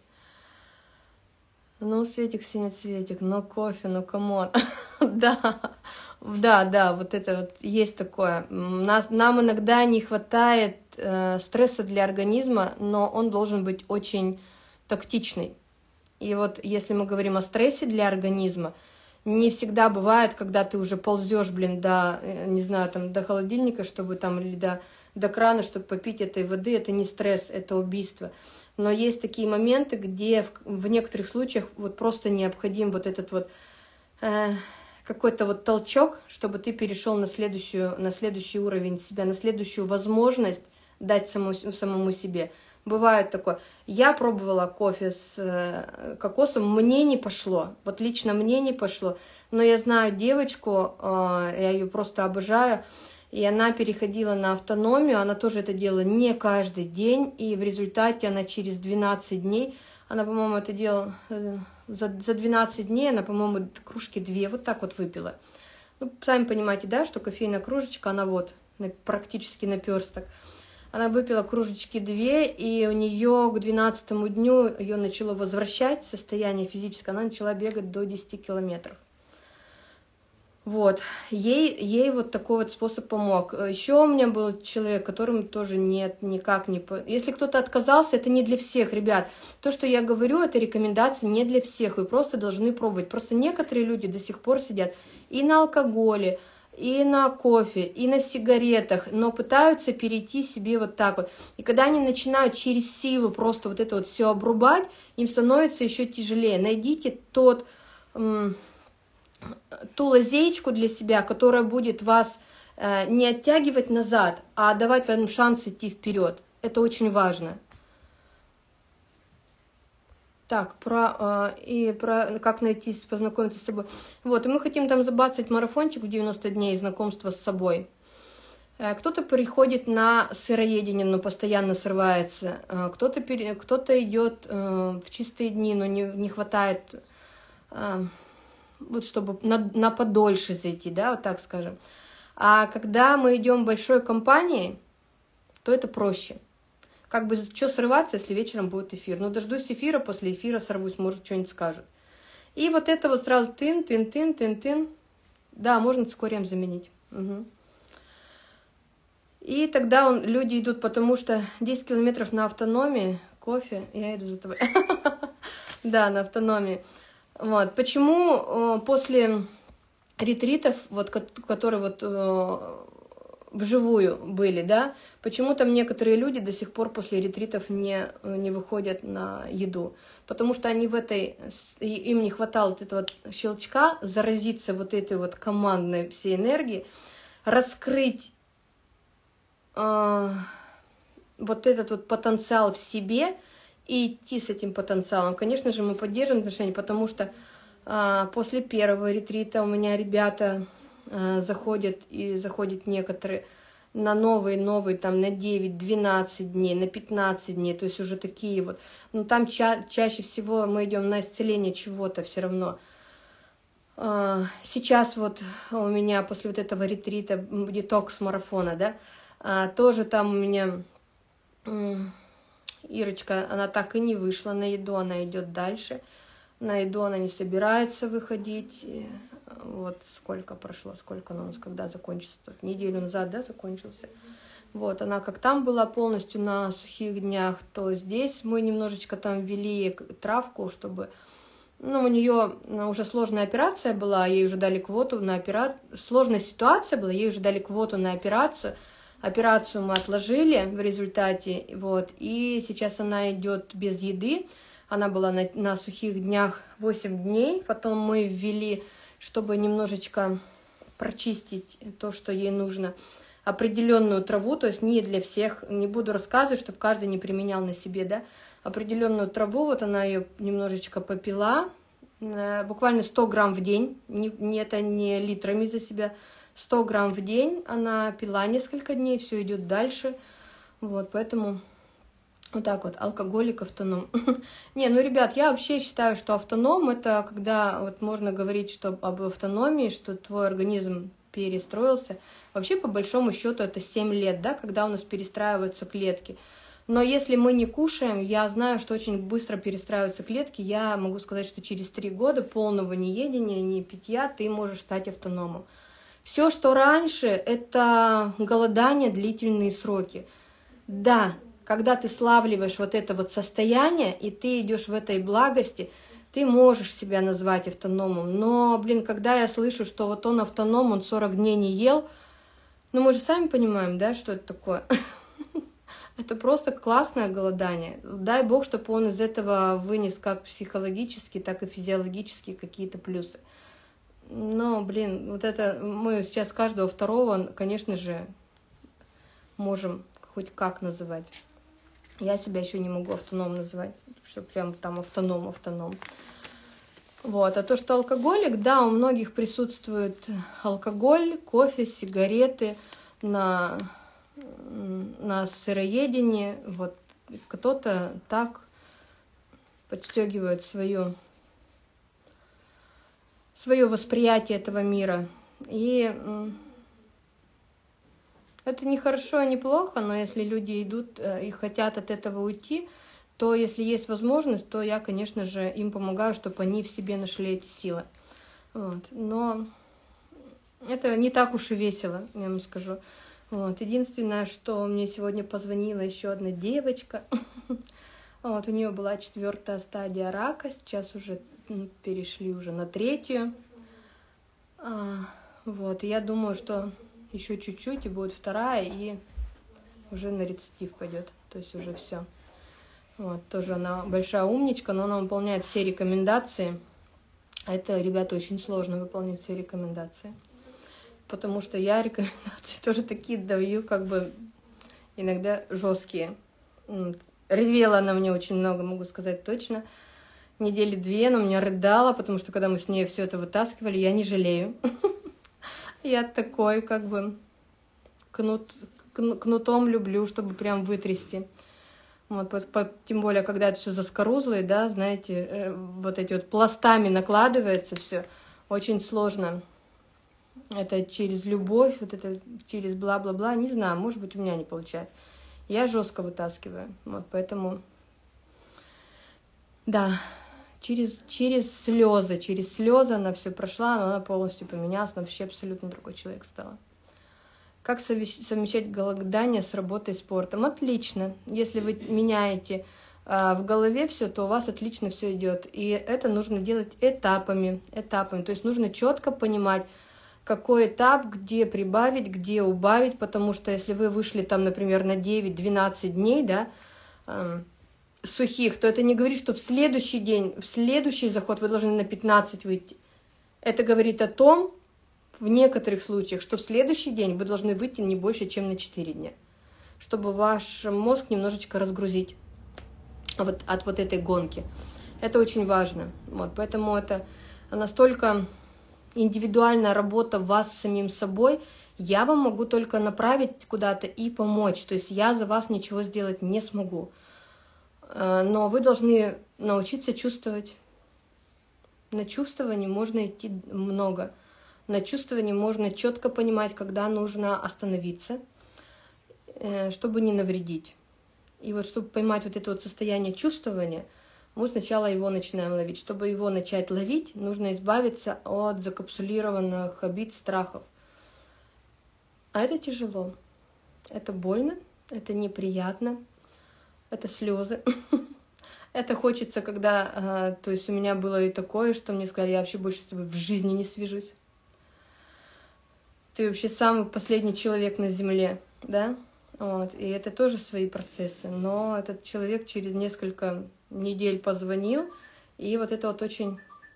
Ну, Светик, синий Светик, ну, кофе, ну, камон. Да, да, да, вот это вот есть такое. Нас, нам иногда не хватает э, стресса для организма, но он должен быть очень тактичный. И вот если мы говорим о стрессе для организма, не всегда бывает, когда ты уже ползешь, блин, до, не знаю, там, до холодильника, чтобы там, или до, до крана, чтобы попить этой воды, это не стресс, это убийство. Но есть такие моменты, где в, в некоторых случаях вот просто необходим вот этот вот э, какой-то вот толчок, чтобы ты перешел на, следующую, на следующий уровень себя, на следующую возможность дать самому, самому себе. Бывает такое. Я пробовала кофе с кокосом, мне не пошло. Вот лично мне не пошло. Но я знаю девочку, я ее просто обожаю, и она переходила на автономию, она тоже это делала не каждый день, и в результате она через двенадцать дней, она, по-моему, это делала за, за двенадцать дней, она, по-моему, кружки две вот так вот выпила. Ну, сами понимаете, да, что кофейная кружечка, она вот практически наперсток. Она выпила кружечки две, и у нее к двенадцатому дню ее начало возвращать состояние физическое, она начала бегать до десяти километров. Вот, ей, ей вот такой вот способ помог. Еще у меня был человек, которому тоже нет, никак не... Если кто-то отказался, это не для всех, ребят. То, что я говорю, это рекомендации не для всех, вы просто должны пробовать. Просто некоторые люди до сих пор сидят и на алкоголе, и на кофе, и на сигаретах, но пытаются перейти себе вот так вот. И когда они начинают через силу просто вот это вот все обрубать, им становится еще тяжелее. Найдите тот, м, ту лазеечку для себя, которая будет вас э, не оттягивать назад, а давать вам шанс идти вперед. Это очень важно. Так, про, э, и про как найти, познакомиться с собой. Вот, и мы хотим там забацать марафончик в девяносто дней знакомства с собой. Э, кто-то приходит на сыроедение, но постоянно срывается. Э, кто-то кто-то идет э, в чистые дни, но не, не хватает, э, вот чтобы на, на подольше зайти, да, вот так скажем. А когда мы идем большой компанией, то это проще. как бы что срываться, если вечером будет эфир? Ну, дождусь эфира, после эфира сорвусь, может, что-нибудь скажут. И вот это вот сразу тын, тын, тын, тын, тын. Да, можно цикорием заменить. Угу. И тогда он, люди идут, потому что десять километров на автономии, кофе, я иду за тобой. Да, на автономии. Вот. Почему после ретритов, вот, которые вот вживую были, да, почему там некоторые люди до сих пор после ретритов не, не выходят на еду? Потому что они в этой, им не хватало вот этого вот щелчка, заразиться вот этой вот командной всей энергией, раскрыть э, вот этот вот потенциал в себе и идти с этим потенциалом. Конечно же, мы поддерживаем отношения, потому что э, после первого ретрита у меня ребята э, заходят, и заходят некоторые на новые, новые, там, на девять-двенадцать дней, на пятнадцать дней, то есть уже такие вот. Но там ча чаще всего мы идем на исцеление чего-то все равно. Э, сейчас вот у меня после вот этого ретрита, детокс-марафона, да, э, тоже там у меня... Э, Ирочка, она так и не вышла на еду, она идет дальше. На еду она не собирается выходить. Вот сколько прошло, сколько ну, у нас когда закончился. Неделю назад, да, закончился. Вот, она как там была полностью на сухих днях, то здесь мы немножечко там ввели травку, чтобы... Ну, у нее уже сложная операция была, ей уже дали квоту на операцию. Сложная ситуация была, ей уже дали квоту на операцию. Операцию мы отложили в результате, вот, и сейчас она идет без еды. Она была на, на сухих днях восемь дней, потом мы ввели, чтобы немножечко прочистить то, что ей нужно, определенную траву, то есть не для всех, не буду рассказывать, чтобы каждый не применял на себе, да, определенную траву, вот она ее немножечко попила, буквально сто грамм в день, не, не, это не литрами за себя, сто грамм в день она пила несколько дней, все идет дальше. Вот, поэтому вот так вот, алкоголик, автоном. Не, ну, ребят, я вообще считаю, что автоном, это когда вот можно говорить, что об автономии, что твой организм перестроился. Вообще, по большому счету, это семь лет, да, когда у нас перестраиваются клетки. Но если мы не кушаем, я знаю, что очень быстро перестраиваются клетки. Я могу сказать, что через три года полного неедения, не питья, ты можешь стать автономом. Все, что раньше, это голодание, длительные сроки. Да, когда ты славливаешь вот это вот состояние, и ты идешь в этой благости, ты можешь себя назвать автономом. Но, блин, когда я слышу, что вот он автоном, он сорок дней не ел, ну мы же сами понимаем, да, что это такое. Это просто классное голодание. Дай бог, чтобы он из этого вынес как психологически, так и физиологически какие-то плюсы. Но, блин, вот это мы сейчас каждого второго, конечно же, можем хоть как называть. Я себя еще не могу автоном называть, что прям там автоном, автоном. Вот, а то, что алкоголик, да, у многих присутствует алкоголь, кофе, сигареты на, на сыроедении. Вот, кто-то так подстегивает свою... свое восприятие этого мира. И это не хорошо, не плохо, но если люди идут и хотят от этого уйти, то если есть возможность, то я, конечно же, им помогаю, чтобы они в себе нашли эти силы. Вот. Но это не так уж и весело, я вам скажу. Вот. Единственное, что мне сегодня позвонила еще одна девочка. Вот, у нее была четвертая стадия рака, сейчас уже перешли уже на третью. А, вот, и я думаю, что еще чуть-чуть, и будет вторая, и уже на рецидив пойдет. То есть уже все. Вот, тоже она большая умничка, но она выполняет все рекомендации. А это, ребята, очень сложно выполнить все рекомендации. Потому что я рекомендации тоже такие даю, как бы иногда жесткие. Ревела она мне очень много, могу сказать точно. Недели две она у меня рыдала, потому что когда мы с ней все это вытаскивали, я не жалею. Я такой, как бы, кнут, кнутом люблю, чтобы прям вытрясти. Вот, по, по, тем более, когда это все заскорузлое, да, знаете, вот эти вот пластами накладывается все, очень сложно. Это через любовь, вот это через бла-бла-бла, не знаю, может быть, у меня не получается. Я жестко вытаскиваю. Вот, поэтому, да, через, через слезы, через слезы она все прошла, но она полностью поменялась, она вообще абсолютно другой человек стала. Как совмещать голодание с работой и спортом? Отлично. Если вы меняете а, в голове все, то у вас отлично все идет. И это нужно делать этапами, этапами. То есть нужно четко понимать, какой этап, где прибавить, где убавить, потому что если вы вышли там, например, на девять-двенадцать дней, да, э, сухих, то это не говорит, что в следующий день, в следующий заход вы должны на пятнадцать выйти. Это говорит о том, в некоторых случаях, что в следующий день вы должны выйти не больше, чем на четыре дня, чтобы ваш мозг немножечко разгрузить вот, от вот этой гонки. Это очень важно. Вот, поэтому это настолько индивидуальная работа вас с самим собой. Я вам могу только направить куда-то и помочь. То есть я за вас ничего сделать не смогу. Но вы должны научиться чувствовать. На чувствовании можно идти много. На чувствовании можно четко понимать, когда нужно остановиться, чтобы не навредить. И вот чтобы поймать вот это вот состояние чувствования, мы сначала его начинаем ловить. Чтобы его начать ловить, нужно избавиться от закапсулированных обид, страхов. А это тяжело. Это больно, это неприятно, это слезы. Это хочется, когда... То есть у меня было и такое, что мне сказали, я вообще больше с тобой в жизни не свяжусь. Ты вообще самый последний человек на земле, да? Вот. И это тоже свои процессы. Но этот человек через несколько недель позвонил, и вот это вот очень...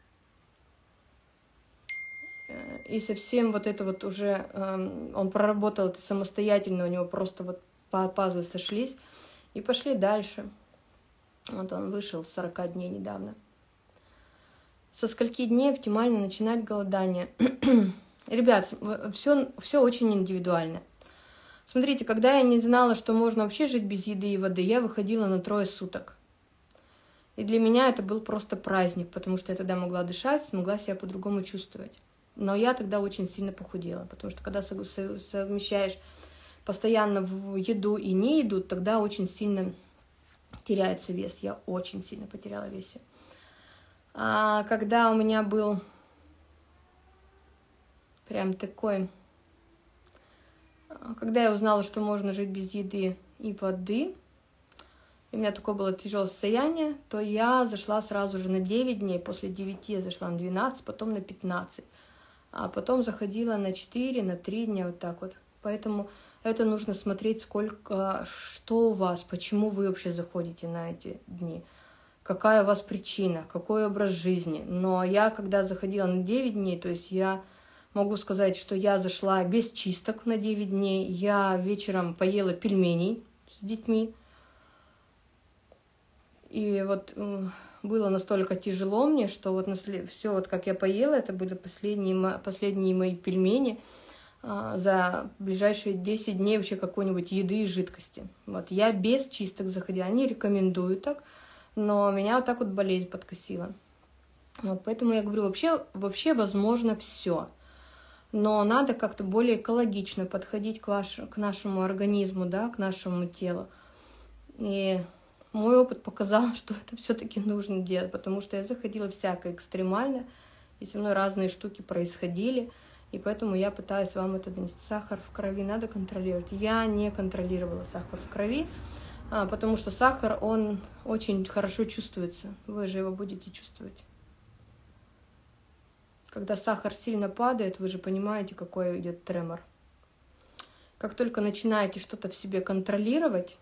И совсем вот это вот уже... Он проработал это самостоятельно, у него просто вот пазлы сошлись, и пошли дальше. Вот он вышел с сорока дней недавно. Со скольки дней оптимально начинать голодание? Ребят, все, все очень индивидуально. Смотрите, когда я не знала, что можно вообще жить без еды и воды, я выходила на трое суток. И для меня это был просто праздник, потому что я тогда могла дышать, могла себя по-другому чувствовать. Но я тогда очень сильно похудела, потому что когда совмещаешь постоянно в еду и не еду, тогда очень сильно теряется вес. Я очень сильно потеряла весе. А когда у меня был прям такой... Когда я узнала, что можно жить без еды и воды, и у меня такое было тяжелое состояние, то я зашла сразу же на девять дней, после девяти я зашла на двенадцать, потом на пятнадцать, а потом заходила на четыре, на три дня, вот так вот. Поэтому это нужно смотреть, сколько, что у вас, почему вы вообще заходите на эти дни, какая у вас причина, какой образ жизни. Но я, когда заходила на девять дней, то есть я... Могу сказать, что я зашла без чисток на девять дней. Я вечером поела пельменей с детьми. И вот было настолько тяжело мне, что вот все, вот как я поела, это были последние, последние мои пельмени за ближайшие десять дней вообще какой-нибудь еды и жидкости. Вот я без чисток заходила. Они рекомендуют так, но меня вот так вот болезнь подкосила. Вот поэтому я говорю, вообще, вообще возможно все. Но надо как-то более экологично подходить к, ваш, к нашему организму, да, к нашему телу. И мой опыт показал, что это все-таки нужно делать, потому что я заходила всякое экстремально, и со мной разные штуки происходили, и поэтому я пытаюсь вам это донести. Сахар в крови надо контролировать. Я не контролировала сахар в крови, потому что сахар, он очень хорошо чувствуется. Вы же его будете чувствовать. Когда сахар сильно падает, вы же понимаете, какой идет тремор. Как только начинаете что-то в себе контролировать,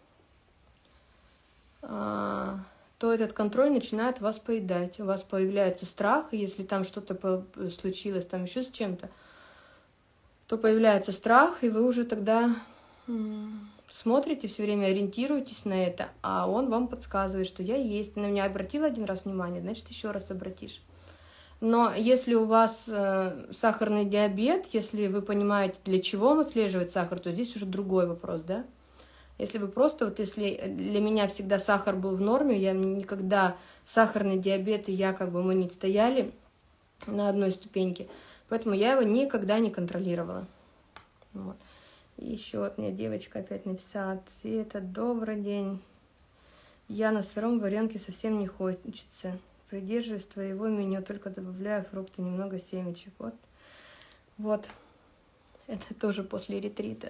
то этот контроль начинает вас поедать. У вас появляется страх, и если там что-то случилось, там еще с чем-то, то появляется страх, и вы уже тогда смотрите, все время ориентируетесь на это, а он вам подсказывает, что я есть. Ты на меня обратила один раз внимание, значит, еще раз обратишь. Но если у вас э, сахарный диабет, если вы понимаете, для чего он отслеживает сахар, то здесь уже другой вопрос, да? Если вы просто, вот если для меня всегда сахар был в норме, я никогда сахарный диабет и я, как бы мы не стояли на одной ступеньке, поэтому я его никогда не контролировала. Вот. И еще вот мне девочка опять написала: Света, добрый день. Я на сыром варенке совсем не хочется. Придерживаюсь твоего меню, только добавляю фрукты, немного семечек. Вот. Вот. Это тоже после ретрита.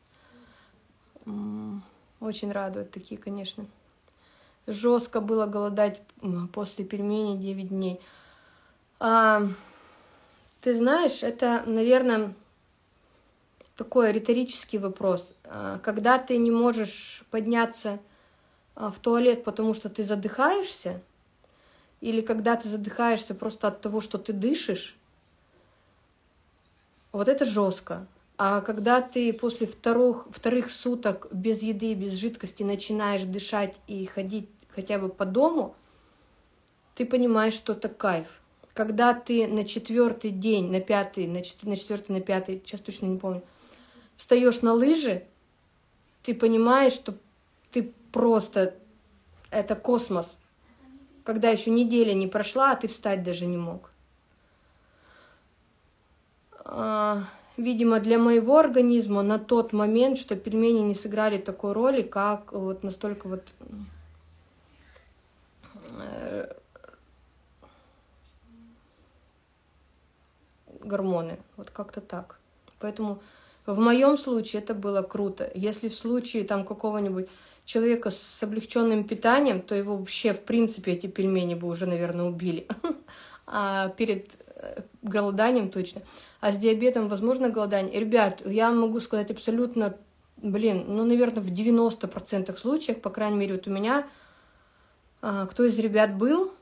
Очень радует такие, конечно. Жестко было голодать после пельменей девять дней. А, ты знаешь, это, наверное, такой риторический вопрос. А, когда ты не можешь подняться в туалет, потому что ты задыхаешься, или когда ты задыхаешься просто от того, что ты дышишь, вот это жестко. А когда ты после вторых, вторых суток без еды, без жидкости начинаешь дышать и ходить хотя бы по дому, ты понимаешь, что это кайф. Когда ты на четвертый день, на пятый, на четвертый, на пятый, сейчас точно не помню, встаешь на лыжи, ты понимаешь, что ты просто, это космос. Когда еще неделя не прошла, а ты встать даже не мог. Видимо, для моего организма на тот момент, что пельмени не сыграли такой роли, как вот настолько вот гормоны, вот как-то так. Поэтому в моем случае это было круто. Если в случае там какого-нибудь человека с облегченным питанием, то его вообще, в принципе, эти пельмени бы уже, наверное, убили. А перед голоданием точно. А с диабетом возможно голодание? Ребят, я могу сказать абсолютно, блин, ну, наверное, в девяноста процентах случаев, по крайней мере, вот у меня, кто из ребят был,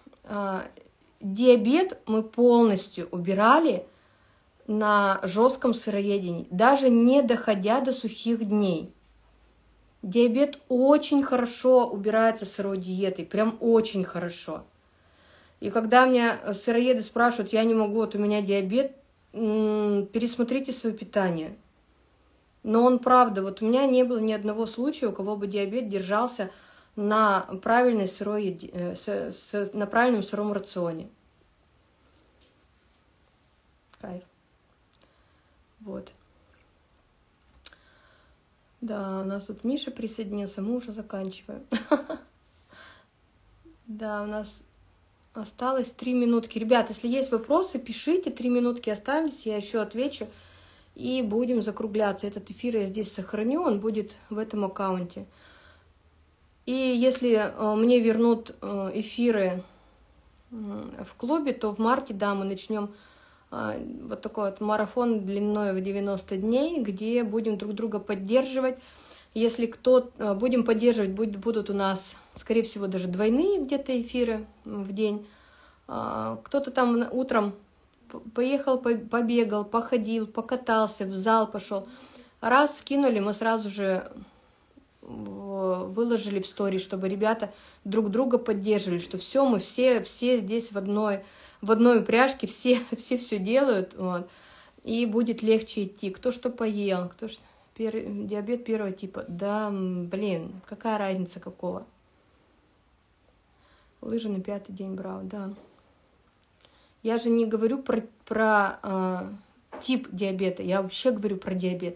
диабет мы полностью убирали на жестком сыроедении, даже не доходя до сухих дней. Диабет очень хорошо убирается сырой диетой, прям очень хорошо. И когда меня сыроеды спрашивают, я не могу, вот у меня диабет, пересмотрите свое питание. Но он правда, вот у меня не было ни одного случая, у кого бы диабет держался на, правильной сырой, на правильном сыром рационе. Кайф. Вот. Да, у нас тут Миша присоединился, мы уже заканчиваем. Да, у нас осталось три минутки. Ребят, если есть вопросы, пишите, три минутки остались, я еще отвечу. И будем закругляться. Этот эфир я здесь сохраню, он будет в этом аккаунте. И если мне вернут эфиры в клубе, то в марте, да, мы начнем вот такой вот марафон длиной в девяносто дней, где будем друг друга поддерживать. Если кто будем поддерживать, будет, будут у нас, скорее всего, даже двойные где-то эфиры в день. Кто-то там утром поехал, побегал, походил, покатался, в зал пошел. Раз скинули, мы сразу же выложили в стори, чтобы ребята друг друга поддерживали, что все, мы все, все здесь в одной, в одной упряжке, все, все все делают, вот, и будет легче идти. Кто что поел, кто что... Пер... Диабет первого типа. Да, блин, какая разница какого? Лыжи на пятый день брал, да. Я же не говорю про, про э, тип диабета, я вообще говорю про диабет.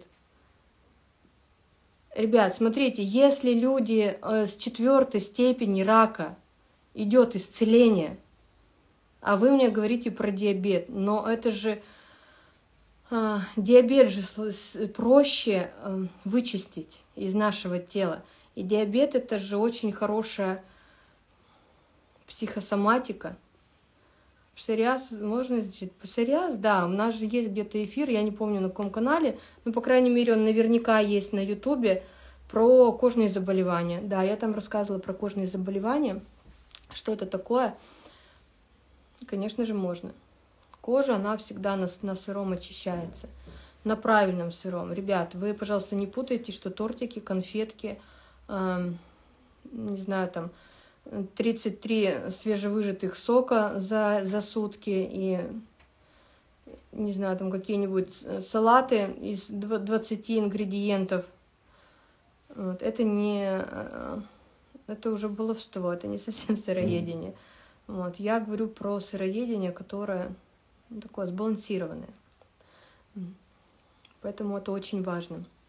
Ребят, смотрите, если люди э, с четвертой степени рака идет исцеление, а вы мне говорите про диабет, но это же э, диабет же проще э, вычистить из нашего тела. И диабет это же очень хорошая психосоматика. Псориаз, можно изучить? Псориаз, да, у нас же есть где-то эфир, я не помню на каком канале, но, по крайней мере, он наверняка есть на ютубе, про кожные заболевания. Да, я там рассказывала про кожные заболевания, что это такое. Конечно же, можно. Кожа, она всегда на, на сыром очищается, на правильном сыром. Ребят, вы, пожалуйста, не путайте, что тортики, конфетки, э, не знаю, там, тридцать три свежевыжатых сока за, за сутки и, не знаю, там какие-нибудь салаты из двадцати ингредиентов. Вот. Это не... Это уже баловство, это не совсем сыроедение. Вот. Я говорю про сыроедение, которое такое сбалансированное. Поэтому это очень важно.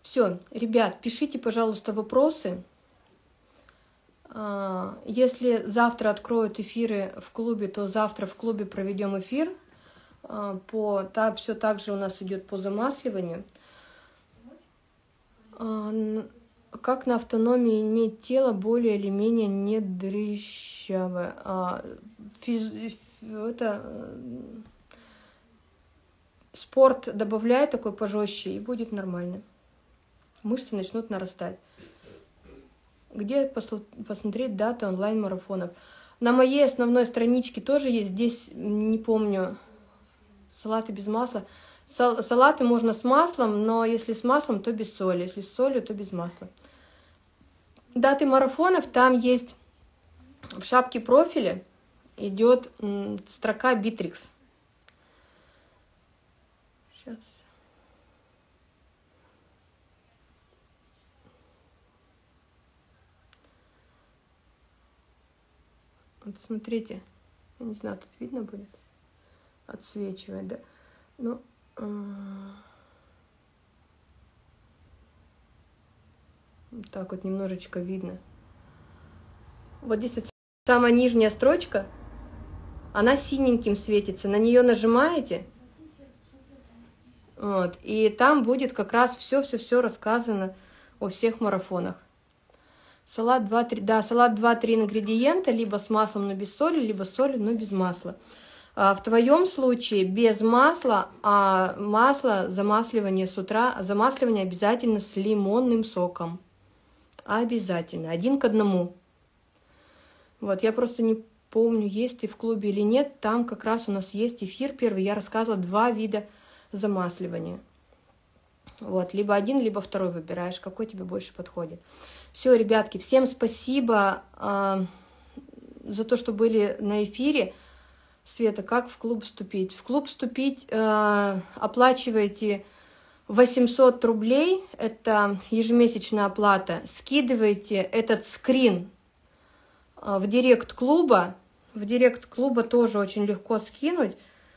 Все, ребят, пишите, пожалуйста, вопросы. Если завтра откроют эфиры в клубе, то завтра в клубе проведем эфир. По, так, все так же у нас идет по замасливанию. Как на автономии иметь тело более или менее не дрыщавое? Физ, это, спорт добавляй такой пожестче, и будет нормально. Мышцы начнут нарастать. Где посмотреть даты онлайн-марафонов? На моей основной страничке тоже есть, здесь не помню, салаты без масла. Сал, салаты можно с маслом, но если с маслом, то без соли. Если с солью, то без масла. Даты марафонов там есть в шапке профиля, идет строка Битрикс. Сейчас. Вот смотрите, я не знаю, тут видно будет, отсвечивает, да? Ну, вот так вот немножечко видно. Вот здесь вот самая нижняя строчка, она синеньким светится, на нее нажимаете, вот, и там будет как раз все-все-все рассказано о всех марафонах. Салат два-три, да, салат два-три ингредиента, либо с маслом, но без соли, либо с солью, но без масла. А в твоем случае без масла, а масло, замасливание с утра, замасливание обязательно с лимонным соком. Обязательно, один к одному. Вот, я просто не помню, есть ты в клубе или нет, там как раз у нас есть эфир первый, я рассказывала два вида замасливания. Вот, либо один, либо второй выбираешь, какой тебе больше подходит. Все, ребятки, всем спасибо э, за то, что были на эфире. Света, как в клуб вступить? В клуб вступить э, оплачиваете восемьсот рублей, это ежемесячная оплата. Скидываете этот скрин э, в директ клуба. В директ клуба тоже очень легко скинуть.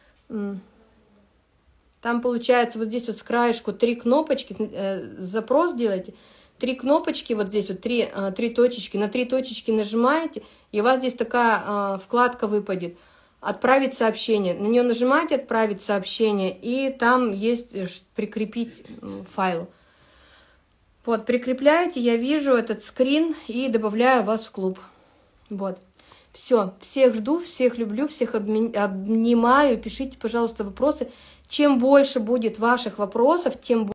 Там получается вот здесь вот с краешку три кнопочки, э, запрос делаете, три кнопочки, вот здесь вот три, э, три точечки, на три точечки нажимаете, и у вас здесь такая э, вкладка выпадет, отправить сообщение, на нее нажимаете отправить сообщение, и там есть прикрепить файл. Вот, прикрепляете, я вижу этот скрин и добавляю вас в клуб. Вот. Все, всех жду, всех люблю, всех обнимаю, пишите, пожалуйста, вопросы. Чем больше будет ваших вопросов, тем больше